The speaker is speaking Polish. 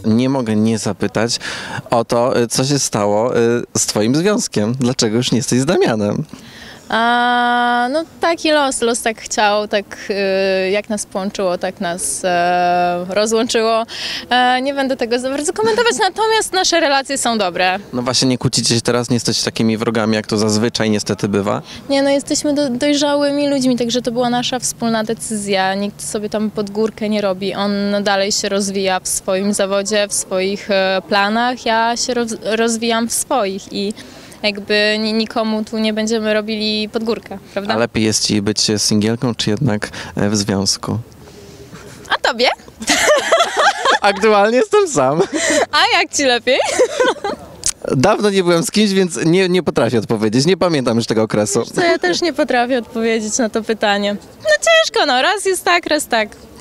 nie mogę nie zapytać o to, co się stało z twoim związkiem. Dlaczego już nie jesteś z Damianem? No taki los tak chciał, tak jak nas połączyło, tak nas rozłączyło. Nie będę tego za bardzo komentować, natomiast nasze relacje są dobre. No właśnie, nie kłócicie się teraz, nie jesteście takimi wrogami, jak to zazwyczaj niestety bywa? Nie, no jesteśmy dojrzałymi ludźmi, także to była nasza wspólna decyzja. Nikt sobie tam pod górkę nie robi. On dalej się rozwija w swoim zawodzie, w swoich planach. Ja się rozwijam w swoich i jakby nikomu tu nie będziemy robili pod górkę, prawda? A lepiej jest ci być singielką, czy jednak w związku? A tobie? Aktualnie jestem sam. A jak ci lepiej? Dawno nie byłem z kimś, więc nie potrafię odpowiedzieć. Nie pamiętam już tego okresu. Co ja też nie potrafię odpowiedzieć na to pytanie. No ciężko, no raz jest tak, raz tak.